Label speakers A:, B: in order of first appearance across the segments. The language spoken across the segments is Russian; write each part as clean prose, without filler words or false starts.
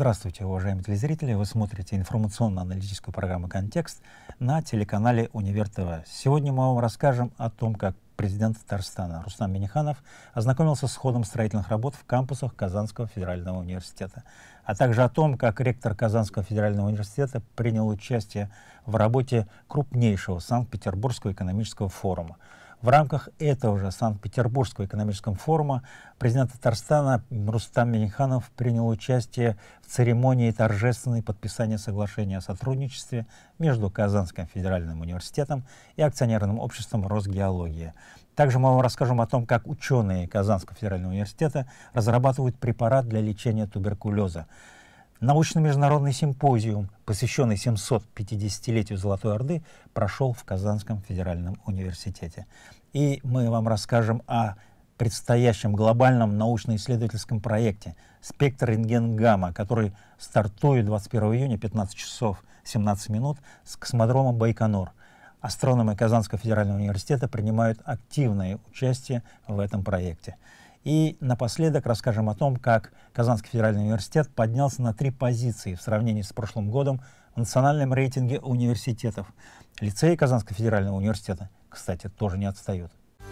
A: Здравствуйте, уважаемые телезрители! Вы смотрите информационно-аналитическую программу «Контекст» на телеканале «Универ ТВ». Сегодня мы вам расскажем о том, как президент Татарстана Рустам Минниханов ознакомился с ходом строительных работ в кампусах Казанского федерального университета, а также о том, как ректор Казанского федерального университета принял участие в работе крупнейшего Санкт-Петербургского экономического форума. В рамках этого же Санкт-Петербургского экономического форума президент Татарстана Рустам Минниханов принял участие в церемонии торжественного подписания соглашения о сотрудничестве между Казанским федеральным университетом и акционерным обществом «Росгеология». Также мы вам расскажем о том, как ученые Казанского федерального университета разрабатывают препарат для лечения туберкулеза. Научно-международный симпозиум, посвященный 750-летию Золотой Орды, прошел в Казанском федеральном университете. И мы вам расскажем о предстоящем глобальном научно-исследовательском проекте «Спектр рентген-гамма», который стартует 21 июня 15 часов 17 минут с космодрома Байконур. Астрономы Казанского федерального университета принимают активное участие в этом проекте. И напоследок расскажем о том, как Казанский федеральный университет поднялся на 3 позиции в сравнении с прошлым годом в национальном рейтинге университетов. Лицеи Казанского федерального университета, кстати, тоже не отстают.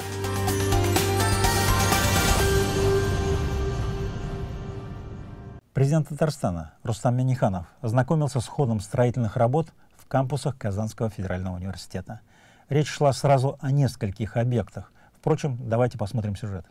A: Президент Татарстана Рустам Минниханов ознакомился с ходом строительных работ в кампусах Казанского федерального университета. Речь шла сразу о нескольких объектах. Впрочем, давайте посмотрим сюжет.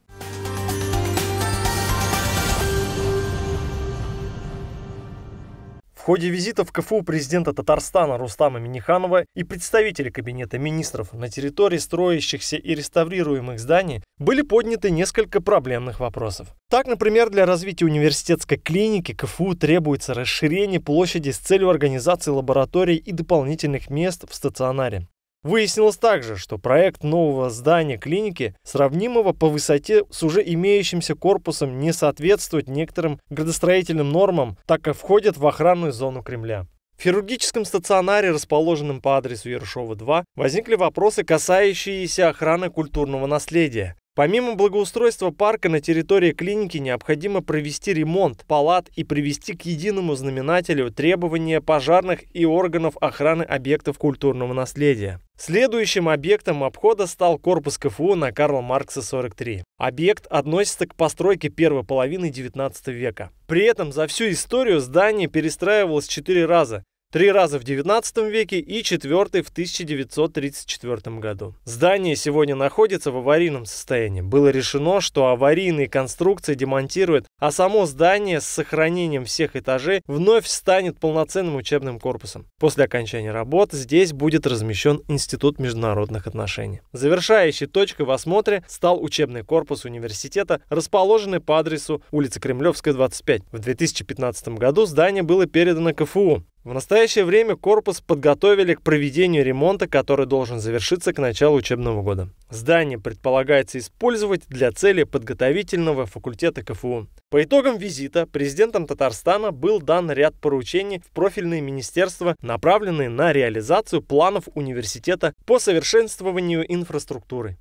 B: В ходе визита в КФУ президента Татарстана Рустама Минниханова и представителей Кабинета министров на территории строящихся и реставрируемых зданий были подняты несколько проблемных вопросов. Так, например, для развития университетской клиники КФУ требуется расширение площади с целью организации лабораторий и дополнительных мест в стационаре. Выяснилось также, что проект нового здания клиники, сравнимого по высоте с уже имеющимся корпусом, не соответствует некоторым градостроительным нормам, так как входит в охранную зону Кремля. В хирургическом стационаре, расположенном по адресу Ершова, 2, возникли вопросы, касающиеся охраны культурного наследия. Помимо благоустройства парка на территории клиники необходимо провести ремонт палат и привести к единому знаменателю требования пожарных и органов охраны объектов культурного наследия. Следующим объектом обхода стал корпус КФУ на Карла Маркса, 43. Объект относится к постройке первой половины XIX века. При этом за всю историю здание перестраивалось 4 раза. 3 раза в XIX веке и 4-й в 1934 году. Здание сегодня находится в аварийном состоянии. Было решено, что аварийные конструкции демонтируют, а само здание с сохранением всех этажей вновь станет полноценным учебным корпусом. После окончания работ здесь будет размещен Институт международных отношений. Завершающей точкой в осмотре стал учебный корпус университета, расположенный по адресу улица Кремлевская, 25. В 2015 году здание было передано КФУ. В настоящее время корпус подготовили к проведению ремонта, который должен завершиться к началу учебного года. Здание предполагается использовать для целей подготовительного факультета КФУ. По итогам визита президентом Татарстана был дан ряд поручений в профильные министерства, направленные на реализацию планов университета по совершенствованию инфраструктуры.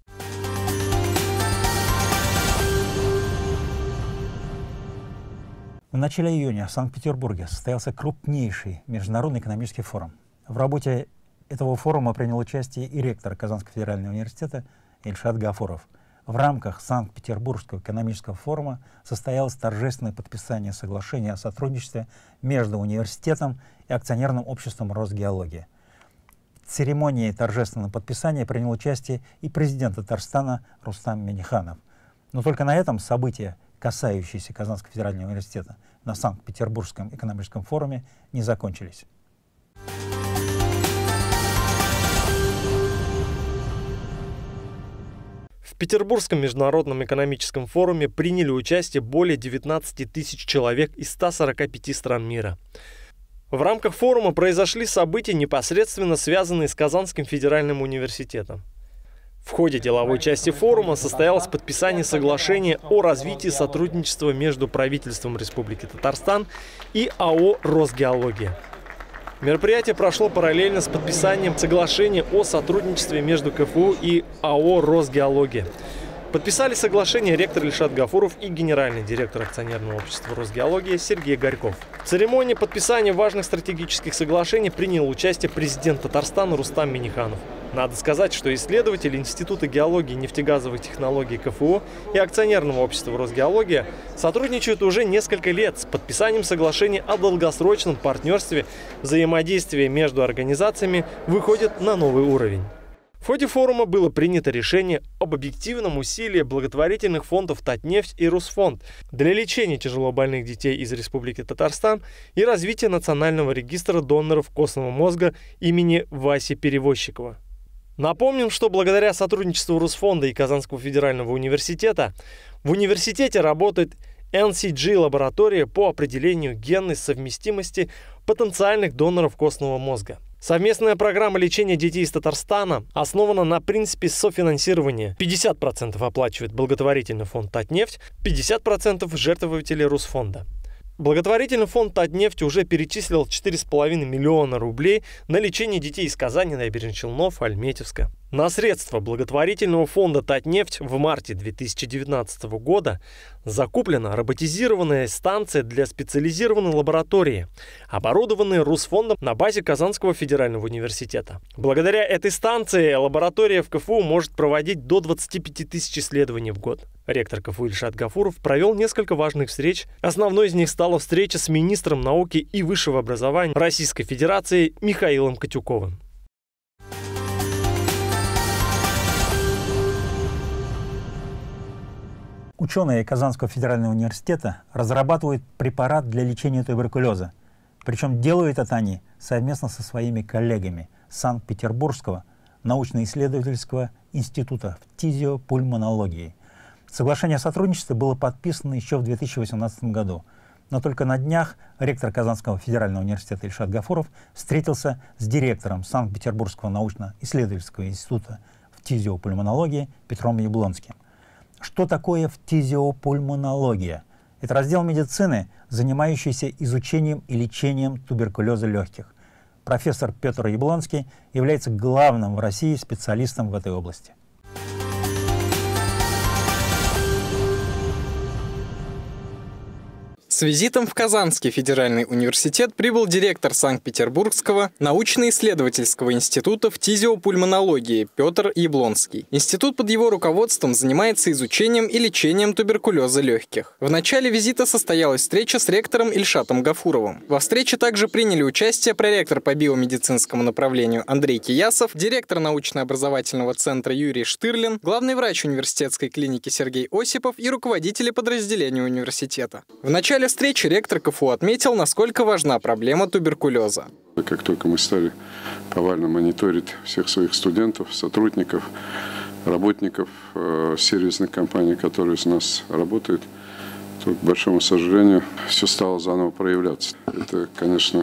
A: В начале июня в Санкт-Петербурге состоялся крупнейший международный экономический форум. В работе этого форума принял участие и ректор Казанского федерального университета Ильшат Гафуров. В рамках Санкт-Петербургского экономического форума состоялось торжественное подписание соглашения о сотрудничестве между университетом и акционерным обществом «Росгеология». В церемонии торжественного подписания принял участие и президент Татарстана Рустам Минниханов. Но только на этом события, касающиеся Казанского федерального университета на Санкт-Петербургском экономическом форуме, не закончились.
B: В Петербургском международном экономическом форуме приняли участие более 19 тысяч человек из 145 стран мира. В рамках форума произошли события, непосредственно связанные с Казанским федеральным университетом. В ходе деловой части форума состоялось подписание соглашения о развитии сотрудничества между правительством Республики Татарстан и АО «Росгеология». Мероприятие прошло параллельно с подписанием соглашения о сотрудничестве между КФУ и АО «Росгеология». Подписали соглашение ректор Ильшат Гафуров и генеральный директор акционерного общества «Росгеология» Сергей Горьков. В церемонии подписания важных стратегических соглашений принял участие президент Татарстана Рустам Минниханов. Надо сказать, что исследователи Института геологии и нефтегазовых технологий КФУ и акционерного общества «Росгеология» сотрудничают уже несколько лет с подписанием соглашений о долгосрочном партнерстве. Взаимодействие между организациями выходит на новый уровень. В ходе форума было принято решение об объективном усилии благотворительных фондов «Татнефть» и «Русфонд» для лечения тяжелобольных детей из Республики Татарстан и развития национального регистра доноров костного мозга имени Васи Перевозчикова. Напомним, что благодаря сотрудничеству Русфонда и Казанского федерального университета в университете работает NCG-лаборатория по определению генной совместимости потенциальных доноров костного мозга. Совместная программа лечения детей из Татарстана основана на принципе софинансирования. 50% оплачивает благотворительный фонд «Татнефть», 50% жертвователи Русфонда. Благотворительный фонд «Татнефть» уже перечислил 4,5 миллиона рублей на лечение детей из Казани, Набережных Челнов, Альметьевска. На средства благотворительного фонда «Татнефть» в марте 2019 года закуплена роботизированная станция для специализированной лаборатории, оборудованная Русфондом на базе Казанского федерального университета. Благодаря этой станции лаборатория в КФУ может проводить до 25 тысяч исследований в год. Ректор КФУ Ильшат Гафуров провел несколько важных встреч. Основной из них стала встреча с министром науки и высшего образования Российской Федерации Михаилом Котюковым.
A: Ученые Казанского федерального университета разрабатывают препарат для лечения туберкулеза. Причем делают это они совместно со своими коллегами Санкт-Петербургского научно-исследовательского института фтизиопульмонологии. Соглашение о сотрудничестве было подписано еще в 2018 году. Но только на днях ректор Казанского федерального университета Ильшат Гафуров встретился с директором Санкт-Петербургского научно-исследовательского института фтизиопульмонологии Петром Яблонским. Что такое фтизиопульмонология? Это раздел медицины, занимающийся изучением и лечением туберкулеза легких. Профессор Петр Яблонский является главным в России специалистом в этой области.
C: С визитом в Казанский федеральный университет прибыл директор Санкт-Петербургского научно-исследовательского института фтизиопульмонологии Петр Яблонский. Институт под его руководством занимается изучением и лечением туберкулеза легких. В начале визита состоялась встреча с ректором Ильшатом Гафуровым. Во встрече также приняли участие проректор по биомедицинскому направлению Андрей Киясов, директор научно-образовательного центра Юрий Штырлин, главный врач университетской клиники Сергей Осипов и руководители подразделения университета. В начале встречи ректор КФУ отметил, насколько важна проблема туберкулеза.
D: Как только мы стали повально мониторить всех своих студентов, сотрудников, работников сервисных компаний, которые у нас работают, то, к большому сожалению, все стало заново проявляться. Это, конечно,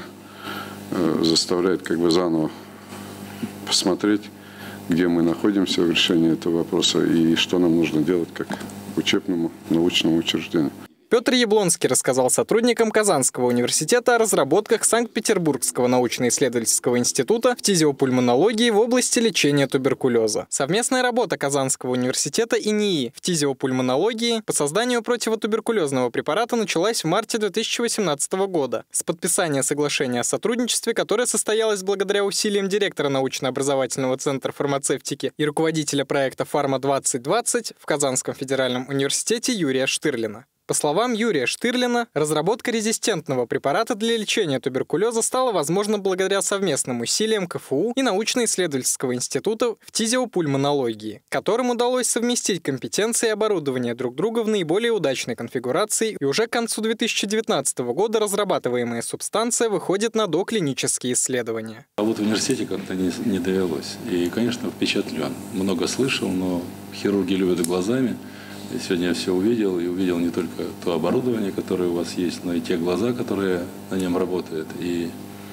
D: заставляет заново посмотреть, где мы находимся в решении этого вопроса и что нам нужно делать как учебному научному учреждению.
C: Петр Яблонский рассказал сотрудникам Казанского университета о разработках Санкт-Петербургского научно-исследовательского института фтизиопульмонологии в области лечения туберкулеза. Совместная работа Казанского университета и НИИ фтизиопульмонологии по созданию противотуберкулезного препарата началась в марте 2018 года с подписания соглашения о сотрудничестве, которое состоялось благодаря усилиям директора научно-образовательного центра фармацевтики и руководителя проекта «Фарма-2020» в Казанском федеральном университете Юрия Штырлина. По словам Юрия Штырлина, разработка резистентного препарата для лечения туберкулеза стала возможна благодаря совместным усилиям КФУ и научно-исследовательского института фтизиопульмонологии, которым удалось совместить компетенции и оборудование друг друга в наиболее удачной конфигурации, и уже к концу 2019 года разрабатываемая субстанция выходит на доклинические исследования.
E: А вот в университете как-то не довелось. И, конечно, впечатлен. Много слышал, но хирурги любят глазами. И сегодня я все увидел, и увидел не только то оборудование, которое у вас есть, но и те глаза, которые на нем работают. И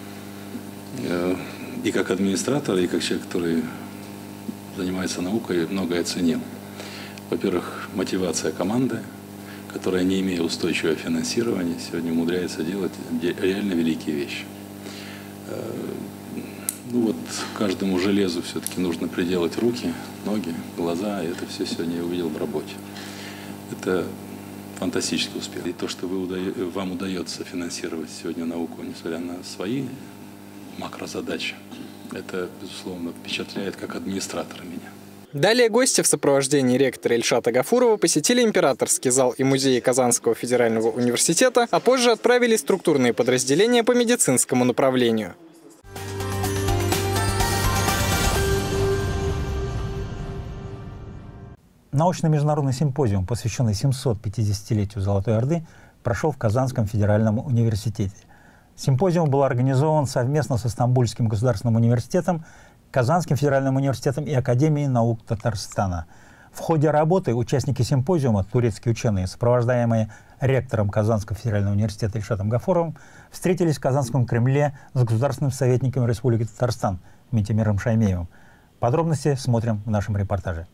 E: как администратор, и как человек, который занимается наукой, многое оценил. Во-первых, мотивация команды, которая, не имея устойчивого финансирования, сегодня умудряется делать реально великие вещи. Ну вот каждому железу все-таки нужно приделать руки, ноги, глаза. И это все сегодня я увидел в работе. Это фантастический успех. И то, что вам удается финансировать сегодня науку, несмотря на свои макрозадачи, это, безусловно, впечатляет как администратора меня.
C: Далее гости в сопровождении ректора Ильшата Гафурова посетили императорский зал и музей Казанского федерального университета, а позже отправили структурные подразделения по медицинскому направлению.
A: Научный международный симпозиум, посвященный 750-летию Золотой Орды, прошел в Казанском федеральном университете. Симпозиум был организован совместно с Стамбульским государственным университетом, Казанским федеральным университетом и Академией наук Татарстана. В ходе работы участники симпозиума, турецкие ученые, сопровождаемые ректором Казанского федерального университета Ильшатом Гафуровым, встретились в Казанском Кремле с государственным советником Республики Татарстан Ментимиром Шаймеевым. Подробности смотрим в нашем репортаже.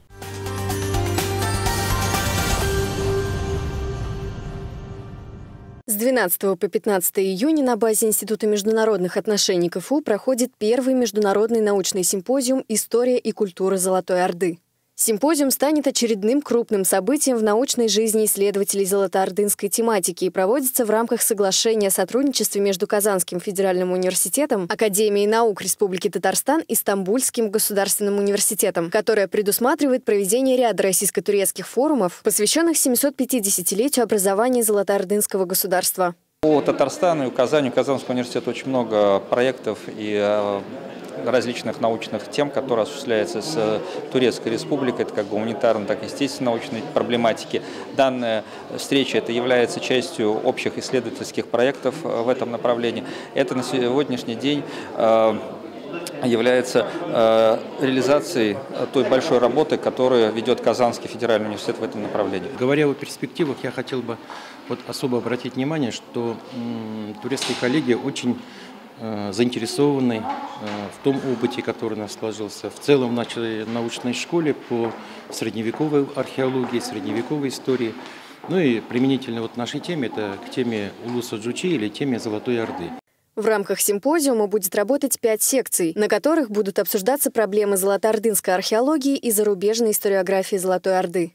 F: С 12 по 15 июня на базе Института международных отношений КФУ проходит первый международный научный симпозиум «История и культура Золотой Орды». Симпозиум станет очередным крупным событием в научной жизни исследователей золотоордынской тематики и проводится в рамках соглашения о сотрудничестве между Казанским федеральным университетом, Академией наук Республики Татарстан и Стамбульским государственным университетом, которое предусматривает проведение ряда российско-турецких форумов, посвященных 750-летию образования золотоордынского государства.
G: У Татарстана и у Казани, у Казанского университета очень много проектов и различных научных тем, которые осуществляются с Турецкой Республикой, это как гуманитарной, так и естественно научной проблематики. Данная встреча это является частью общих исследовательских проектов в этом направлении. Это на сегодняшний день является реализацией той большой работы, которую ведет Казанский федеральный университет в этом направлении.
H: Говоря о перспективах, я хотел бы особо обратить внимание, что турецкие коллеги очень заинтересованы в том опыте, который у нас сложился в целом в нашей научной школе по средневековой археологии, средневековой истории. Ну и применительно нашей теме, это к теме Улуса Джучи или теме Золотой Орды.
F: В рамках симпозиума будет работать 5 секций, на которых будут обсуждаться проблемы золотоордынской археологии и зарубежной историографии Золотой Орды.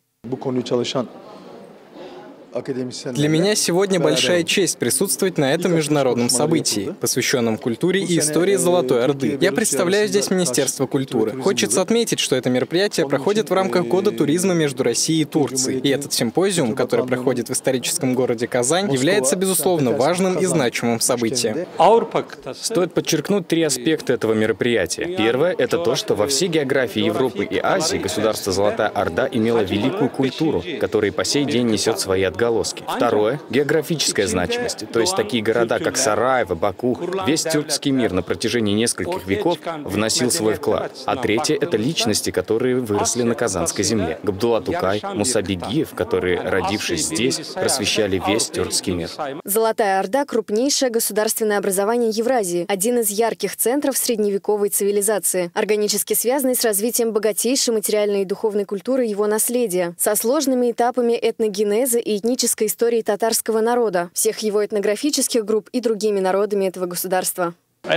C: Для меня сегодня большая честь присутствовать на этом международном событии, посвященном культуре и истории Золотой Орды. Я представляю здесь Министерство культуры. Хочется отметить, что это мероприятие проходит в рамках Года туризма между Россией и Турцией. И этот симпозиум, который проходит в историческом городе Казань, является, безусловно, важным и значимым событием.
I: Стоит подчеркнуть 3 аспекта этого мероприятия. Первое – это то, что во всей географии Европы и Азии государство Золотая Орда имело великую культуру, которая по сей день несет свои отголоски. Второе – географическая значимость, то есть такие города, как Сараево, Баку, весь тюркский мир на протяжении нескольких веков вносил свой вклад. А третье – это личности, которые выросли на Казанской земле. Габдулла Тукай, Муса Бегиев, которые, родившись здесь, просвещали весь тюркский мир.
F: Золотая Орда – крупнейшее государственное образование Евразии, один из ярких центров средневековой цивилизации, органически связанный с развитием богатейшей материальной и духовной культуры его наследия, со сложными этапами этногенеза и этнической истории татарского народа, всех его этнографических групп и другими народами этого государства.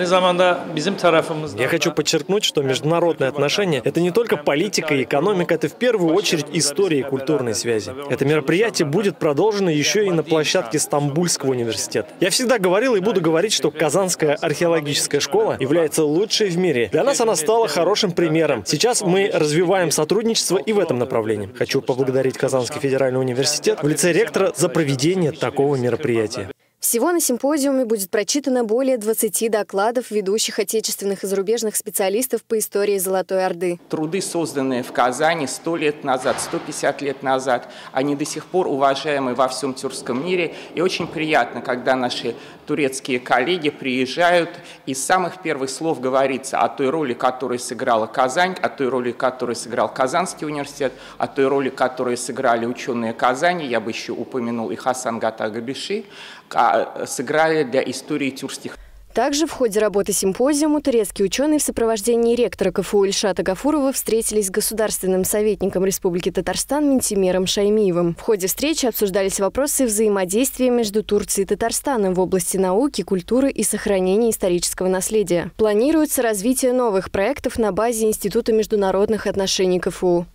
B: Я хочу подчеркнуть, что международные отношения – это не только политика и экономика, это в первую очередь история и культурные связи. Это мероприятие будет продолжено еще и на площадке Стамбульского университета. Я всегда говорил и буду говорить, что Казанская археологическая школа является лучшей в мире. Для нас она стала хорошим примером. Сейчас мы развиваем сотрудничество и в этом направлении. Хочу поблагодарить Казанский федеральный университет в лице ректора за проведение такого мероприятия.
F: Всего на симпозиуме будет прочитано более 20 докладов ведущих отечественных и зарубежных специалистов по истории Золотой Орды.
J: Труды, созданные в Казани 100 лет назад, 150 лет назад, они до сих пор уважаемы во всем тюркском мире. И очень приятно, когда наши турецкие коллеги приезжают, и с самых первых слов говорится о той роли, которую сыграла Казань, о той роли, которую сыграл Казанский университет, о той роли, которую сыграли ученые Казани, я бы еще упомянул и Хасан Гата Габиши, сыграли для истории тюркских.
F: Также в ходе работы симпозиума турецкие ученые в сопровождении ректора КФУ Ильшата Гафурова встретились с государственным советником Республики Татарстан Минтимером Шаймиевым. В ходе встречи обсуждались вопросы взаимодействия между Турцией и Татарстаном в области науки, культуры и сохранения исторического наследия. Планируется развитие новых проектов на базе Института международных отношений КФУ.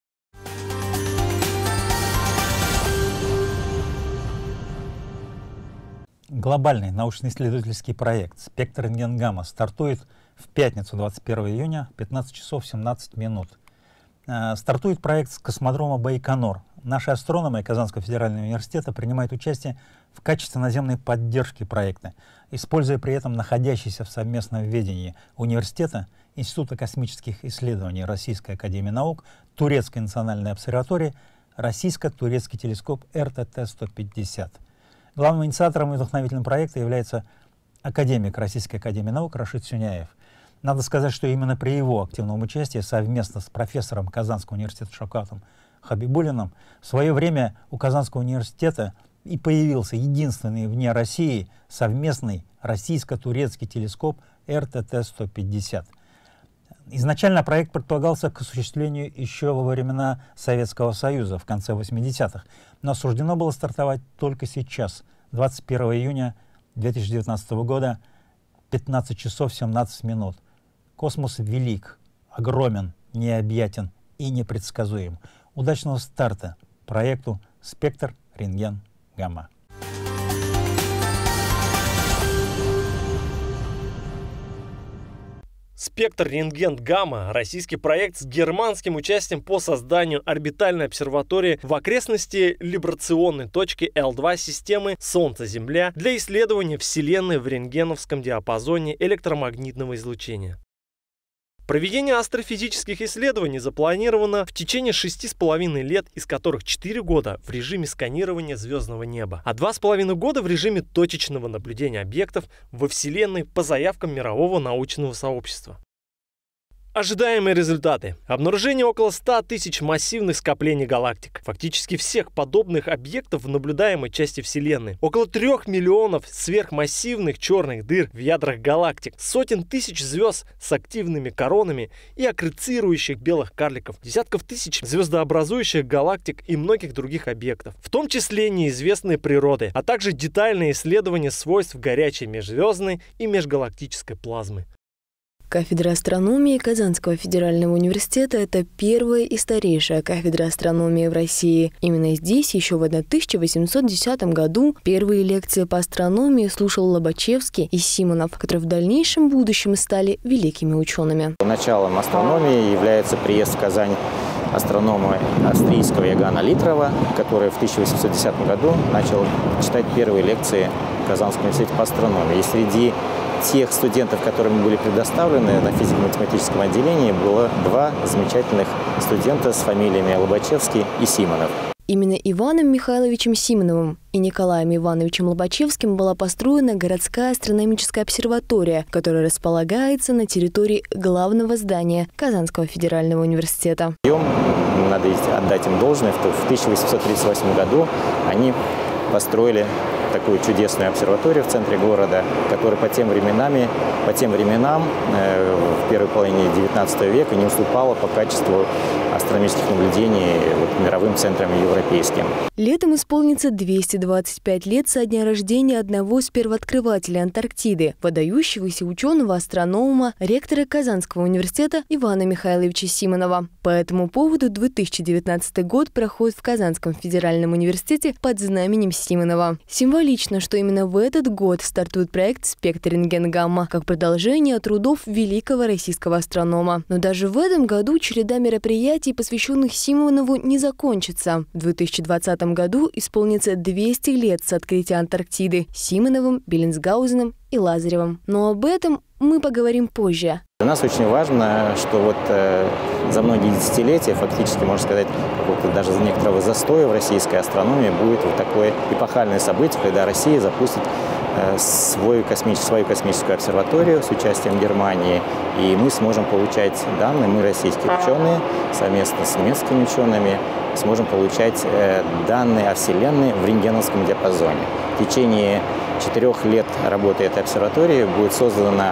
A: Глобальный научно-исследовательский проект «Спектр рентген-гамма» стартует в пятницу, 21 июня, 15 часов 17 минут. Стартует проект с космодрома Байконур. Наши астрономы Казанского федерального университета принимают участие в качестве наземной поддержки проекта, используя при этом находящийся в совместном ведении университета, Института космических исследований Российской академии наук, Турецкой национальной обсерватории, российско-турецкий телескоп РТТ-150. Главным инициатором и вдохновителем проекта является академик Российской академии наук Рашид Сюняев. Надо сказать, что именно при его активном участии совместно с профессором Казанского университета Шавкатом Хабибуллиным в свое время у Казанского университета и появился единственный вне России совместный российско-турецкий телескоп РТТ-150. Изначально проект предполагался к осуществлению еще во времена Советского Союза в конце 80-х, но суждено было стартовать только сейчас, 21 июня 2019 года, 15 часов 17 минут. Космос велик, огромен, необъятен и непредсказуем. Удачного старта проекту «Спектр рентген-гамма».
B: «Спектр рентген-гамма» – российский проект с германским участием по созданию орбитальной обсерватории в окрестности либрационной точки L2 системы Солнце-Земля для исследования Вселенной в рентгеновском диапазоне электромагнитного излучения. Проведение астрофизических исследований запланировано в течение 6,5 лет, из которых 4 года в режиме сканирования звездного неба, а 2,5 года в режиме точечного наблюдения объектов во Вселенной по заявкам мирового научного сообщества. Ожидаемые результаты. Обнаружение около 100 тысяч массивных скоплений галактик. Фактически всех подобных объектов в наблюдаемой части Вселенной. Около 3 миллионов сверхмассивных черных дыр в ядрах галактик. Сотен тысяч звезд с активными коронами и аккрецирующих белых карликов. Десятков тысяч звездообразующих галактик и многих других объектов. В том числе неизвестной природы, а также детальные исследования свойств горячей межзвездной и межгалактической плазмы.
F: Кафедра астрономии Казанского федерального университета – это первая и старейшая кафедра астрономии в России. Именно здесь еще в 1810 году первые лекции по астрономии слушал Лобачевский и Симонов, которые в дальнейшем будущем стали великими учеными.
K: Началом астрономии является приезд в Казань астронома австрийского Ягана Литрова, который в 1810 году начал читать первые лекции в Казанском университете по астрономии. И среди тех студентов, которым были предоставлены на физико-математическом отделении, было 2 замечательных студента с фамилиями Лобачевский и Симонов.
F: Именно Иваном Михайловичем Симоновым и Николаем Ивановичем Лобачевским была построена городская астрономическая обсерватория, которая располагается на территории главного здания Казанского федерального университета.
K: Надо отдать им должное, в 1838 году они построили такую чудесную обсерваторию в центре города, которая по тем временам в первой половине XIX века не уступала по качеству астрономических наблюдений мировым центрам европейским.
F: Летом исполнится 225 лет со дня рождения одного из первооткрывателей Антарктиды, выдающегося ученого-астронома, ректора Казанского университета Ивана Михайловича Симонова. По этому поводу 2019 год проходит в Казанском федеральном университете под знаменем Симонова. Символично, что именно в этот год стартует проект «Спектр рентген-гамма» как продолжение трудов великого российского астронома. Но даже в этом году череда мероприятий, посвященных Симонову, не закончится. В 2020 году исполнится 200 лет с открытия Антарктиды Симоновым, Беллинсгаузеном и Лазаревым. Но об этом мы поговорим позже.
K: Для нас очень важно, что за многие десятилетия, фактически, можно сказать, даже за некоторого застоя в российской астрономии будет такое эпохальное событие, когда Россия запустит свою космическую обсерваторию с участием Германии, и мы сможем получать данные, мы, российские ученые, совместно с немецкими учеными, сможем получать данные о Вселенной в рентгеновском диапазоне. В течение 4 лет работы этой обсерватории будет создана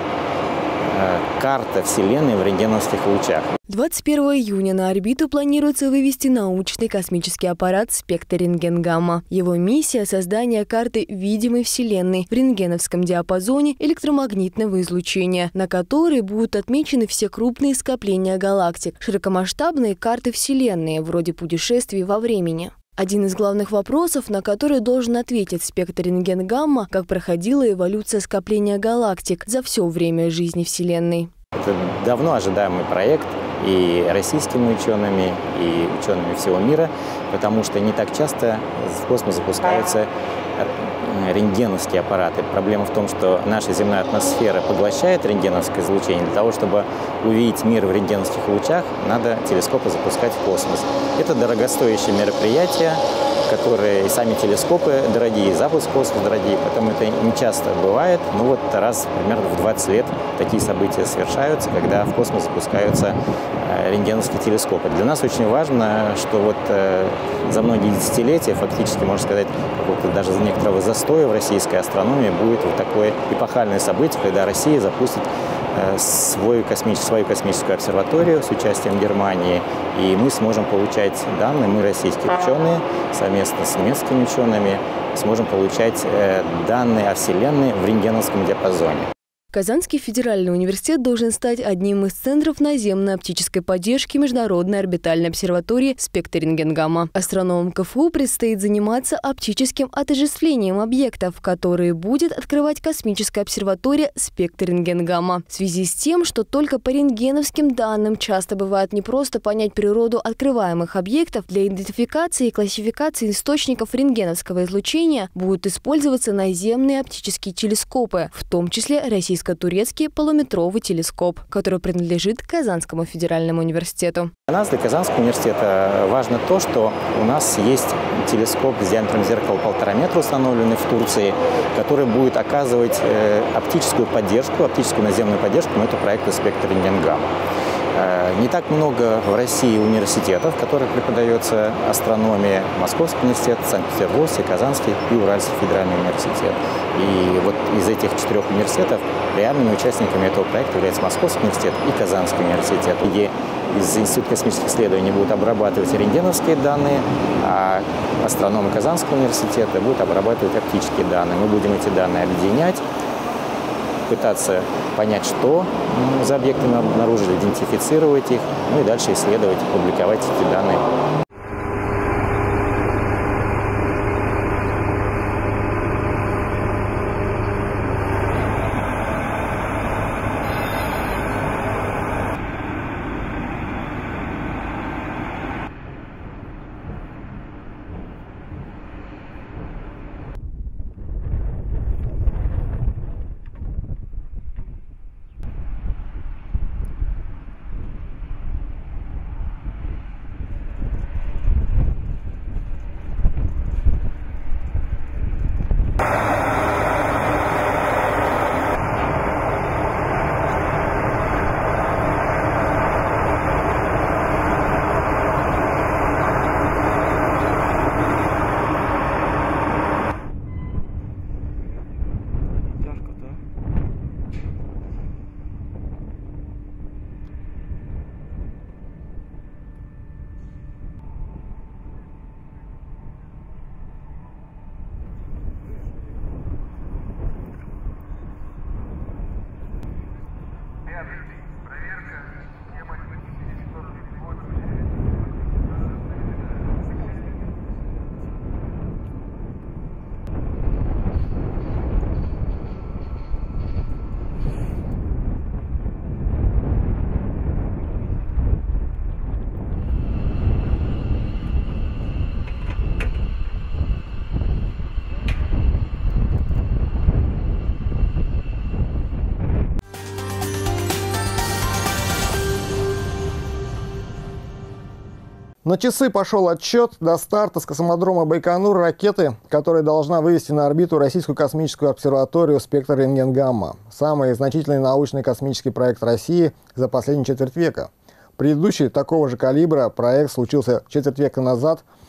K: карта Вселенной в рентгеновских лучах.
F: 21 июня на орбиту планируется вывести научный космический аппарат «Спектр рентген-гамма». Его миссия – создание карты видимой Вселенной в рентгеновском диапазоне электромагнитного излучения, на которой будут отмечены все крупные скопления галактик, широкомасштабные карты Вселенной, вроде путешествий во времени. Один из главных вопросов, на который должен ответить спектр рентген-гамма, как проходила эволюция скопления галактик за все время жизни Вселенной.
K: Это давно ожидаемый проект и российскими учеными, и учеными всего мира, потому что не так часто в космос запускаются рентгеновские аппараты. Проблема в том, что наша земная атмосфера поглощает рентгеновское излучение. Для того, чтобы увидеть мир в рентгеновских лучах, надо телескопы запускать в космос. Это дорогостоящее мероприятие, которые и сами телескопы дорогие, запуск в космос дорогие, поэтому это не часто бывает. Ну вот раз примерно в 20 лет такие события совершаются, когда в космос запускаются рентгеновские телескопы. Для нас очень важно, что вот за многие десятилетия, фактически, можно сказать, даже за некоторого застоя в российской астрономии будет вот такое эпохальное событие, когда Россия запустит свою космическую обсерваторию с участием Германии, и мы сможем получать данные, мы, российские ученые, совместно с немецкими учеными, сможем получать данные о Вселенной в рентгеновском диапазоне.
F: Казанский федеральный университет должен стать одним из центров наземной оптической поддержки Международной орбитальной обсерватории «Спектр рентген-гамма». Астрономам КФУ предстоит заниматься оптическим отождествлением объектов, которые будет открывать космическая обсерватория «Спектр рентген-гамма». В связи с тем, что только по рентгеновским данным часто бывает непросто понять природу открываемых объектов, для идентификации и классификации источников рентгеновского излучения будут использоваться наземные оптические телескопы, в том числе российско-турецкий полуметровый телескоп, который принадлежит Казанскому федеральному университету.
K: Для нас, для Казанского университета, важно то, что у нас есть телескоп с диаметром зеркала 1,5 метра, установленный в Турции, который будет оказывать оптическую поддержку, оптическую наземную поддержку на эту проекту «Спектр рентген-гамма». Не так много в России университетов, в которых преподается астрономия. Московский университет, Санкт-Петербургский, Казанский и Уральский федеральный университет. И вот из этих 4 университетов реальными участниками этого проекта являются Московский университет и Казанский университет, где из Института космических исследований будут обрабатывать рентгеновские данные, а астрономы Казанского университета будут обрабатывать оптические данные. Мы будем эти данные объединять, пытаться понять, что за объекты мы обнаружили, идентифицировать их, ну и дальше исследовать, публиковать эти данные.
L: На часы пошел отсчет до старта с космодрома Байконур ракеты, которая должна вывести на орбиту российскую космическую обсерваторию «Спектр рентген-гамма». Самый значительный научный космический проект России за последние четверть века. Предыдущий такого же калибра проект случился четверть века назад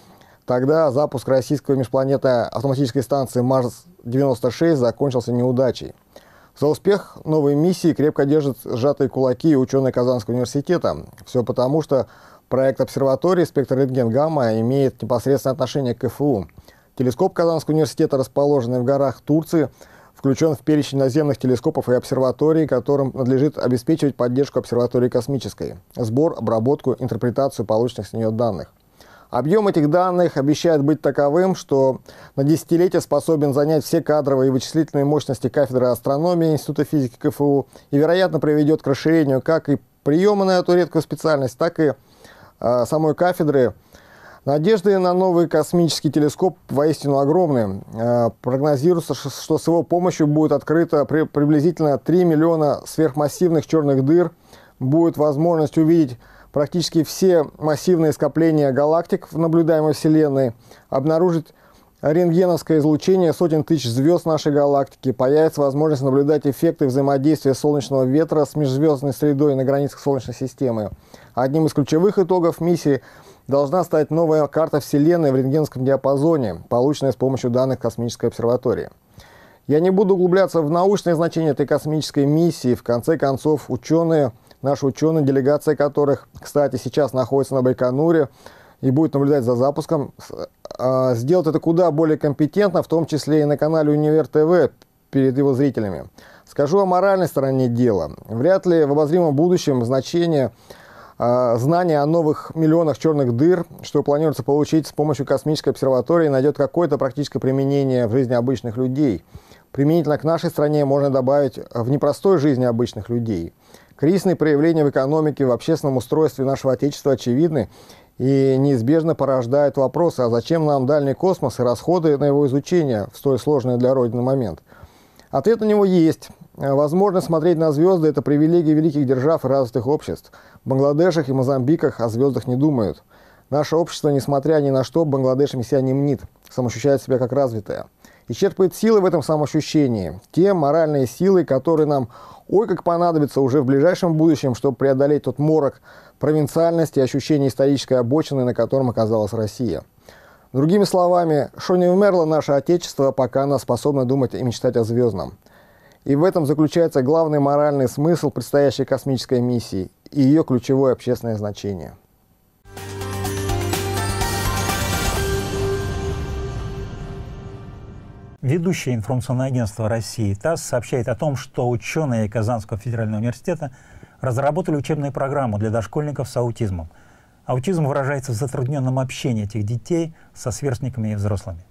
L: Тогда запуск российской межпланетной автоматической станции Марс-96 закончился неудачей. За успех новой миссии крепко держат сжатые кулаки и ученые Казанского университета. Все потому, что проект обсерватории «Спектр рентген-гамма» имеет непосредственное отношение к КФУ. Телескоп Казанского университета, расположенный в горах Турции, включен в перечень наземных телескопов и обсерваторий, которым надлежит обеспечивать поддержку обсерватории космической, сбор, обработку, интерпретацию полученных с нее данных. Объем этих данных обещает быть таковым, что на десятилетие способен занять все кадровые и вычислительные мощности кафедры астрономии Института физики КФУ и, вероятно, приведет к расширению как и приема на эту редкую специальность, так и самой кафедры. Надежды на новый космический телескоп воистину огромны. Прогнозируется, что с его помощью будет открыто приблизительно 3 миллиона сверхмассивных черных дыр, будет возможность увидеть практически все массивные скопления галактик в наблюдаемой Вселенной, обнаружить рентгеновское излучение сотен тысяч звезд нашей галактики, появится возможность наблюдать эффекты взаимодействия солнечного ветра с межзвездной средой на границах Солнечной системы. Одним из ключевых итогов миссии должна стать новая карта Вселенной в рентгеновском диапазоне, полученная с помощью данных космической обсерватории. Я не буду углубляться в научное значение этой космической миссии. В конце концов, наши ученые, делегация которых, кстати, сейчас находится на Байконуре и будет наблюдать за запуском, сделать это куда более компетентно, в том числе и на канале Универ ТВ перед его зрителями. Скажу о моральной стороне дела. Вряд ли в обозримом будущем знания о новых миллионах черных дыр, что планируется получить с помощью космической обсерватории, найдет какое-то практическое применение в жизни обычных людей. Применительно к нашей стране можно добавить в непростой жизни обычных людей. Кризисные проявления в экономике, в общественном устройстве нашего Отечества очевидны и неизбежно порождают вопросы, а зачем нам дальний космос и расходы на его изучение в столь сложный для Родины момент? Ответ на него есть. Возможность смотреть на звезды – это привилегия великих держав и развитых обществ. В Бангладешах и Мозамбиках о звездах не думают. Наше общество, несмотря ни на что, Бангладешем себя не мнит, самоощущает себя как развитое. И черпает силы в этом самоощущении. Те моральные силы, которые нам как понадобятся уже в ближайшем будущем, чтобы преодолеть тот морок провинциальности и ощущения исторической обочины, на котором оказалась Россия. Другими словами, что не умерло наше Отечество, пока оно способно думать и мечтать о звездном. И в этом заключается главный моральный смысл предстоящей космической миссии и ее ключевое общественное значение.
A: Ведущее информационное агентство России ТАСС сообщает о том, что ученые Казанского федерального университета разработали учебную программу для дошкольников с аутизмом. Аутизм выражается в затрудненном общении этих детей со сверстниками и взрослыми.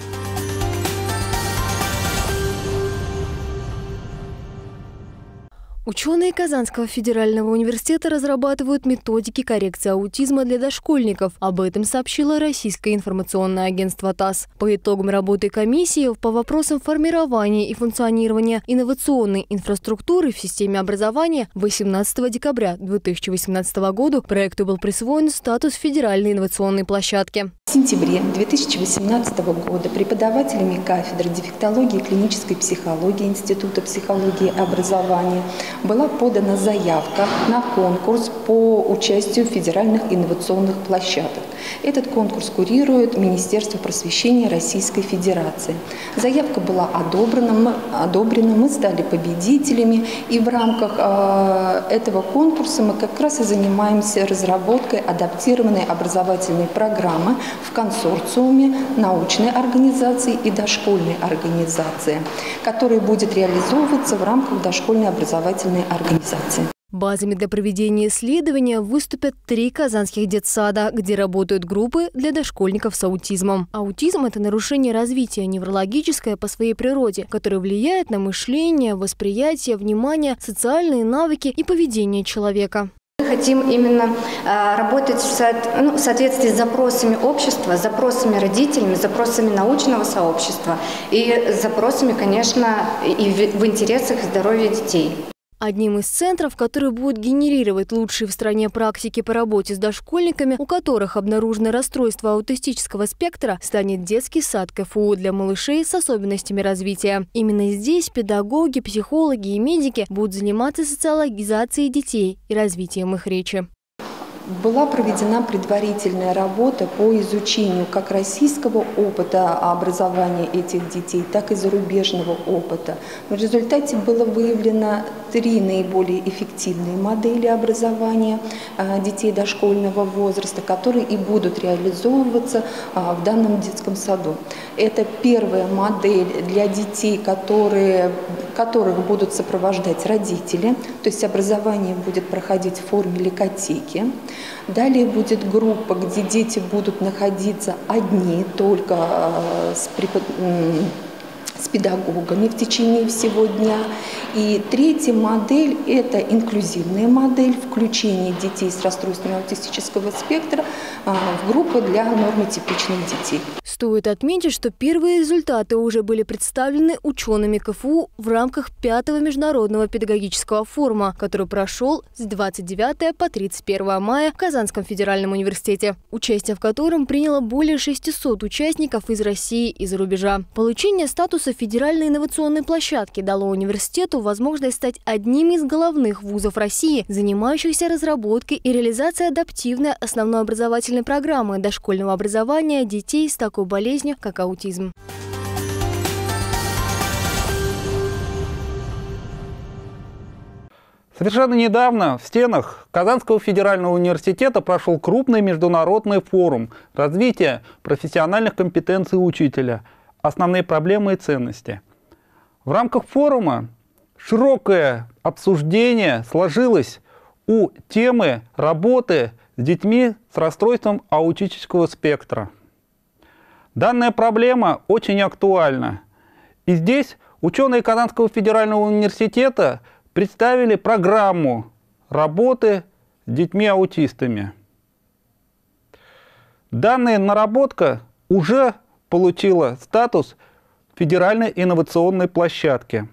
F: Ученые Казанского федерального университета разрабатывают методики коррекции аутизма для дошкольников. Об этом сообщило российское информационное агентство ТАСС. По итогам работы комиссии по вопросам формирования и функционирования инновационной инфраструктуры в системе образования 18 декабря 2018 года проекту был присвоен статус федеральной инновационной площадки.
M: В сентябре 2018 года преподавателями кафедры дефектологии и клинической психологии Института психологии и образования была подана заявка на конкурс по участию в федеральных инновационных площадках. Этот конкурс курирует Министерство просвещения Российской Федерации. Заявка была одобрена, мы стали победителями, и в рамках этого конкурса мы как раз и занимаемся разработкой адаптированной образовательной программы в консорциуме научной организации и дошкольной организации, которая будет реализовываться в рамках дошкольной образовательной организации.
F: Базами для проведения исследования выступят 3 казанских детсада, где работают группы для дошкольников с аутизмом. Аутизм – это нарушение развития неврологическое по своей природе, которое влияет на мышление, восприятие, внимание, социальные навыки и поведение человека.
N: Мы хотим именно работать в соответствии с запросами общества, запросами родителей, запросами научного сообщества и запросами, конечно, и в интересах здоровья детей.
F: Одним из центров, который будет генерировать лучшие в стране практики по работе с дошкольниками, у которых обнаружено расстройство аутистического спектра, станет детский сад КФУ для малышей с особенностями развития. Именно здесь педагоги, психологи и медики будут заниматься социологизацией детей и развитием их речи.
M: Была проведена предварительная работа по изучению как российского опыта образования этих детей, так и зарубежного опыта. В результате было выявлено 3 наиболее эффективные модели образования детей дошкольного возраста, которые и будут реализовываться в данном детском саду. Это первая модель для детей, которых будут сопровождать родители, то есть образование будет проходить в форме ликотеки. Далее будет группа, где дети будут находиться одни, только с педагогами в течение всего дня. И третья модель – это инклюзивная модель включения детей с расстройством аутистического спектра в группу для нормотипичных детей.
F: Стоит отметить, что первые результаты уже были представлены учеными КФУ в рамках 5-го международного педагогического форума, который прошел с 29 по 31 мая в Казанском федеральном университете, участие в котором приняло более 600 участников из России и за рубежа. Получение статуса федеральной инновационной площадки дало университету возможность стать одним из головных вузов России, занимающихся разработкой и реализацией адаптивной основной образовательной программы дошкольного образования детей с такой болезнью, как аутизм.
O: Совершенно недавно в стенах Казанского федерального университета прошел крупный международный форум развития профессиональных компетенций учителя, основные проблемы и ценности. В рамках форума широкое обсуждение сложилось у темы работы с детьми с расстройством аутического спектра. Данная проблема очень актуальна. И здесь ученые Казанского федерального университета представили программу работы с детьми-аутистами. Данная наработка уже получила статус федеральной инновационной площадки.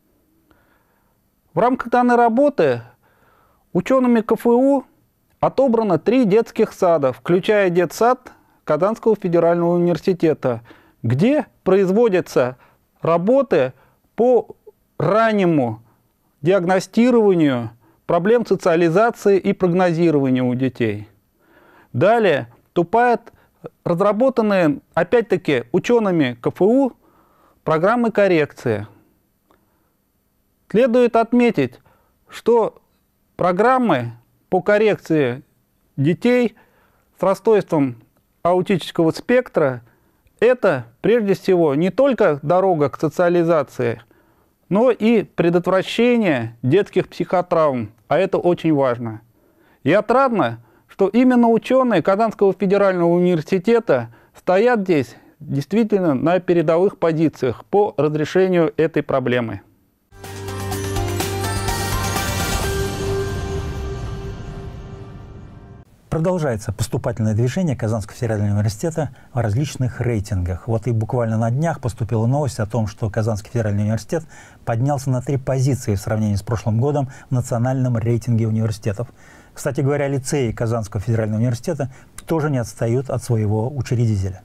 O: В рамках данной работы учеными КФУ отобрано 3 детских сада, включая детсад Казанского федерального университета, где производятся работы по раннему диагностированию проблем социализации и прогнозирования у детей. Далее вступают разработанные, опять-таки, учеными КФУ программы коррекции. Следует отметить, что программы по коррекции детей с расстройством аутического спектра – это, прежде всего, не только дорога к социализации, но и предотвращение детских психотравм, а это очень важно. И отрадно, что именно ученые Казанского федерального университета стоят здесь действительно на передовых позициях по разрешению этой проблемы.
A: Продолжается поступательное движение Казанского федерального университета в различных рейтингах. Вот и буквально на днях поступила новость о том, что Казанский федеральный университет поднялся на 3 позиции в сравнении с прошлым годом в национальном рейтинге университетов. Кстати говоря, лицеи Казанского федерального университета тоже не отстают от своего учредителя.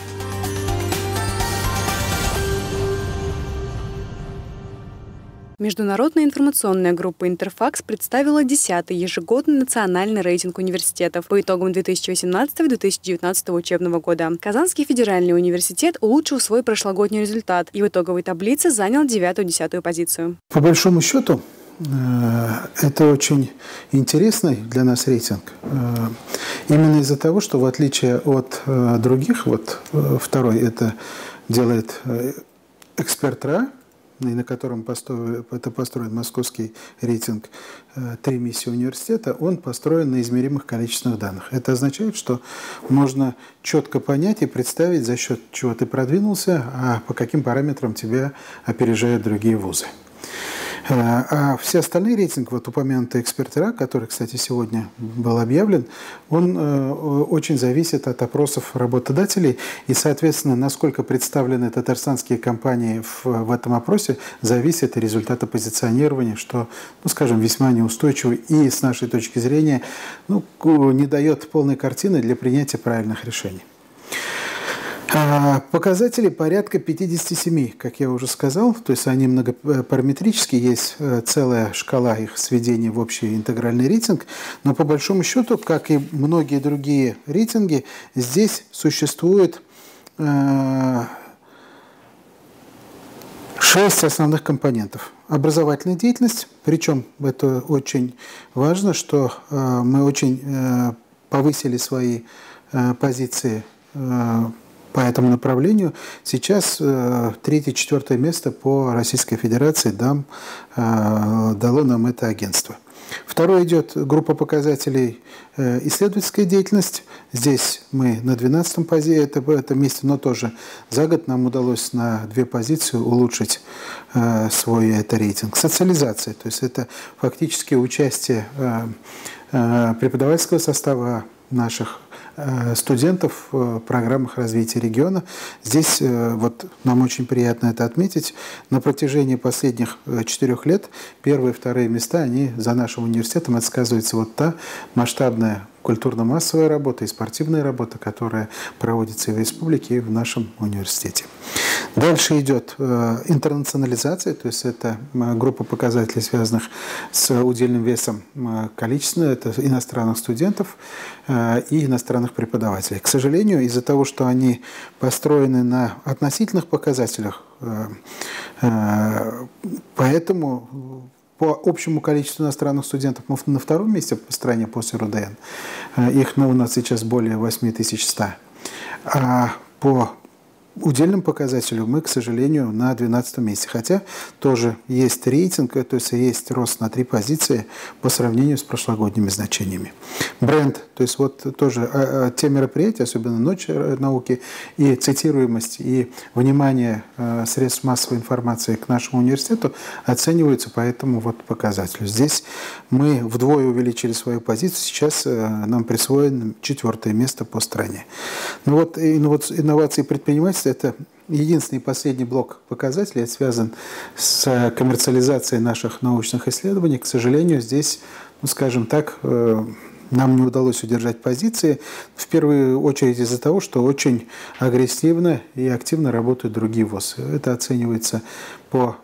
P: Международная информационная группа «Интерфакс» представила 10-й ежегодный национальный рейтинг университетов по итогам 2018-2019 учебного года. Казанский федеральный университет улучшил свой прошлогодний результат и в итоговой таблице занял 9-10 позицию.
Q: По большому счету, это очень интересный для нас рейтинг. Именно из-за того, что в отличие от других, вот второй это делает «Эксперт.РА», на котором построен московский рейтинг 3 миссии университета, он построен на измеримых количественных данных. Это означает, что можно четко понять и представить, за счет чего ты продвинулся, а по каким параметрам тебя опережают другие вузы. А все остальные рейтинги, вот упомянутый «Эксперт.РА», который, кстати, сегодня был объявлен, он очень зависит от опросов работодателей. И, соответственно, насколько представлены татарстанские компании в этом опросе, зависит и результат позиционирования, что, ну, скажем, весьма неустойчиво и, с нашей точки зрения, не дает полной картины для принятия правильных решений. Показатели порядка 57, как я уже сказал, то есть они многопараметрические, есть целая шкала их сведения в общий интегральный рейтинг, но по большому счету, как и многие другие рейтинги, здесь существует 6 основных компонентов. Образовательная деятельность, причем это очень важно, что мы очень повысили свои позиции по этому направлению. Сейчас 3-4 место по Российской Федерации дало нам это агентство. Второе идет группа показателей исследовательская деятельность. Здесь мы на 12-м это месте, но тоже за год нам удалось на 2 позиции улучшить свой рейтинг. Социализация, то есть это фактически участие преподавательского состава наших студентов в программах развития региона. Здесь вот нам очень приятно это отметить. На протяжении последних 4 лет первые и вторые места, они за нашим университетом, это сказывается вот та масштабная культурно-массовая работа и спортивная работа, которая проводится и в республике, и в нашем университете. Дальше идет интернационализация, то есть это группа показателей, связанных с удельным весом количественно, это иностранных студентов и иностранных преподавателей. К сожалению, из-за того, что они построены на относительных показателях, поэтому по общему количеству иностранных студентов мы на 2-м месте по стране после РУДН. Их у нас сейчас более 8100. А по удельным показателю мы, к сожалению, на 12-м месте. Хотя тоже есть рейтинг, то есть есть рост на 3 позиции по сравнению с прошлогодними значениями. Бренд, то есть вот тоже те мероприятия, особенно Ночь науки, и цитируемость, и внимание средств массовой информации к нашему университету оцениваются по этому вот показателю. Здесь мы вдвое увеличили свою позицию, сейчас нам присвоено 4-е место по стране. Ну вот инновации и предпринимательство — это единственный последний блок показателей, связан с коммерциализацией наших научных исследований. К сожалению, здесь, скажем так, нам не удалось удержать позиции, в первую очередь из-за того, что очень агрессивно и активно работают другие ВУЗы. Это оценивается по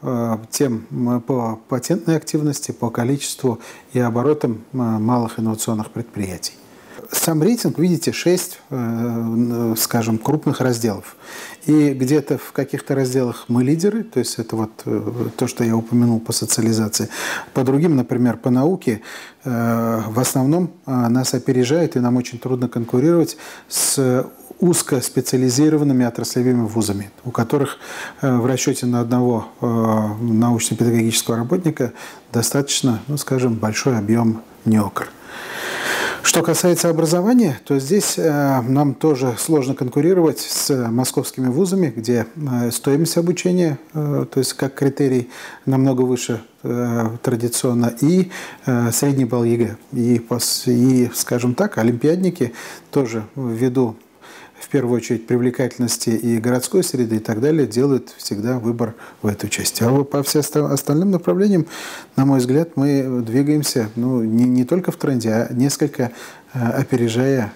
Q: патентной активности, по количеству и оборотам малых инновационных предприятий. Сам рейтинг, видите, 6, скажем, крупных разделов. И где-то в каких-то разделах мы лидеры, то есть это вот то, что я упомянул по социализации. По другим, например, по науке, в основном нас опережает, и нам очень трудно конкурировать с узкоспециализированными отраслевыми вузами, у которых в расчете на одного научно-педагогического работника достаточно, скажем, большой объем НИОКР. Что касается образования, то здесь нам тоже сложно конкурировать с московскими вузами, где стоимость обучения, то есть как критерий, намного выше традиционно, и средний балл ЕГЭ. И, скажем так, олимпиадники тоже ввиду в первую очередь привлекательности и городской среды и так далее, делают всегда выбор в эту часть. А по всем остальным направлениям, на мой взгляд, мы двигаемся не только в тренде, а несколько опережая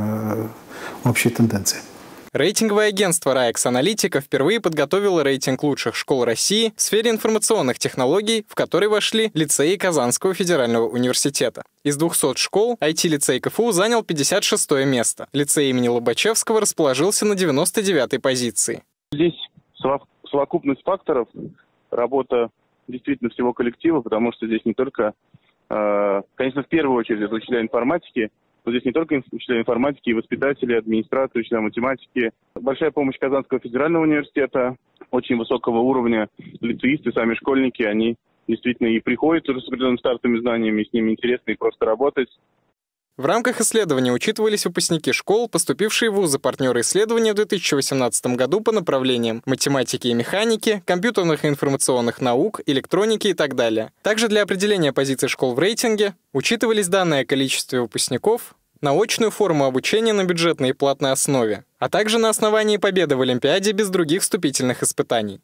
Q: общие тенденции.
C: Рейтинговое агентство «Раекс Аналитика» впервые подготовило рейтинг лучших школ России в сфере информационных технологий, в который вошли лицеи Казанского федерального университета. Из 200 школ IT-лицей КФУ занял 56-е место. Лицей имени Лобачевского расположился на 99-й позиции.
R: Здесь совокупность факторов, работа действительно всего коллектива, потому что здесь не только, конечно, в первую очередь это учителя информатики, но здесь не только учителя информатики, и воспитатели, администрация, учителя математики. Большая помощь Казанского федерального университета, очень высокого уровня лицеисты, сами школьники, они действительно и приходят уже с определенными стартовыми знаниями, и с ними интересно и просто работать.
C: В рамках исследования учитывались выпускники школ, поступившие в вузы-партнеры исследования в 2018 году по направлениям математики и механики, компьютерных и информационных наук, электроники и так далее. Также для определения позиций школ в рейтинге учитывались данные о количестве выпускников, на очную форму обучения на бюджетной и платной основе, а также на основании победы в Олимпиаде без других вступительных испытаний.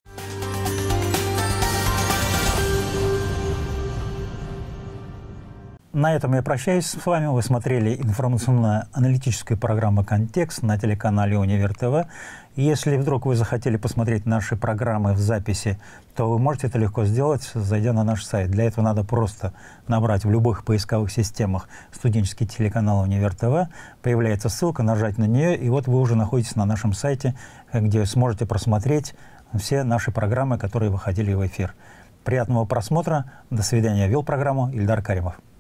A: На этом я прощаюсь с вами. Вы смотрели информационно-аналитическую программу «Контекст» на телеканале «Универ ТВ». Если вдруг вы захотели посмотреть наши программы в записи, то вы можете это легко сделать, зайдя на наш сайт. Для этого надо просто набрать в любых поисковых системах студенческий телеканал «Универ ТВ». Появляется ссылка, нажать на нее, и вот вы уже находитесь на нашем сайте, где сможете просмотреть все наши программы, которые выходили в эфир. Приятного просмотра. До свидания. Вел программу Ильдар Каримов.